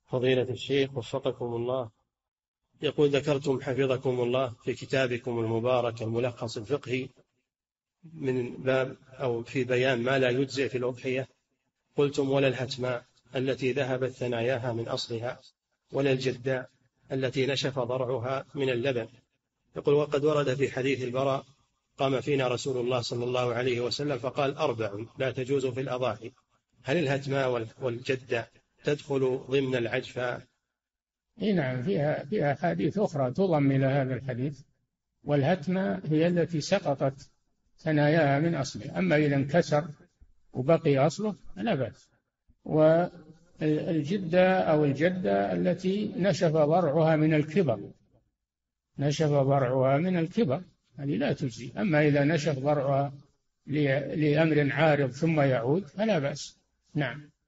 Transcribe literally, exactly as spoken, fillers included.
فضيلة الشيخ وفقكم الله، يقول: ذكرتم حفظكم الله في كتابكم المبارك الملخص الفقهي من باب أو في بيان ما لا يجزئ في الأضحية، قلتم: ولا الهتماء التي ذهبت ثناياها من أصلها، ولا الجداء التي نشف ضرعها من اللبن. يقول: وقد ورد في حديث البراء: قام فينا رسول الله صلى الله عليه وسلم فقال: أربع لا تجوز في الأضاحي. هل الهتماء والجداء تدخل ضمن العجفاء؟ نعم، فيها فيها أحاديث أخرى تضم إلى هذا الحديث. والهتمة هي التي سقطت ثناياها من أصلها، أما إذا انكسر وبقي أصله فلا بأس. والجدة أو الجدة التي نشف ضرعها من الكبر، نشف ضرعها من الكبر هذه لا تجزي. أما إذا نشف ضرعها لأمر عارض ثم يعود فلا بأس. نعم.